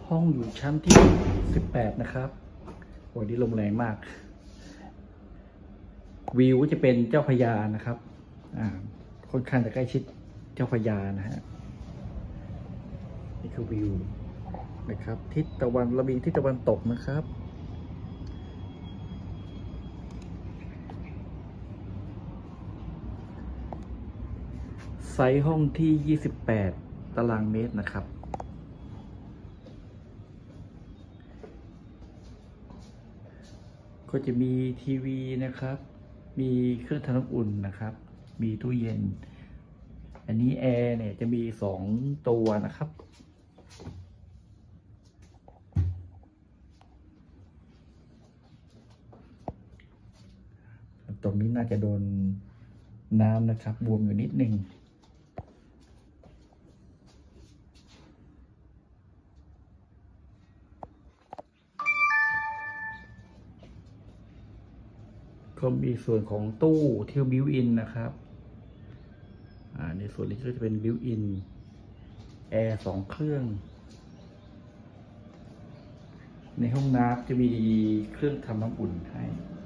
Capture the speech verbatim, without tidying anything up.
ห้องอยู่ชั้นที่สิบแปดนะครับโอ้ยนี่ลมแรงมากวิวก็จะเป็นเจ้าพระยานะครับอ่าค่อนข้างจะใกล้ชิดเจ้าพระยานะฮะนี่คือวิวนะครับทิศตะวันระเบียงทิศตะวันตกนะครับไซส์ห้องที่ยี่สิบแปดตารางเมตรนะครับก็จะมีทีวีนะครับมีเครื่องทำน้ำอุ่นนะครับมีตู้เย็นอันนี้แอร์เนี่ยจะมีสองตัวนะครับตรงนี้น่าจะโดนน้ำนะครับบวมอยู่นิดนึงก็มีส่วนของตู้ที่บิวอินนะครับอ่าในส่วนนี้ก็จะเป็นบิวอินแอร์สองเครื่องในห้องน้ำจะมีเครื่องทำน้ำอุ่นให้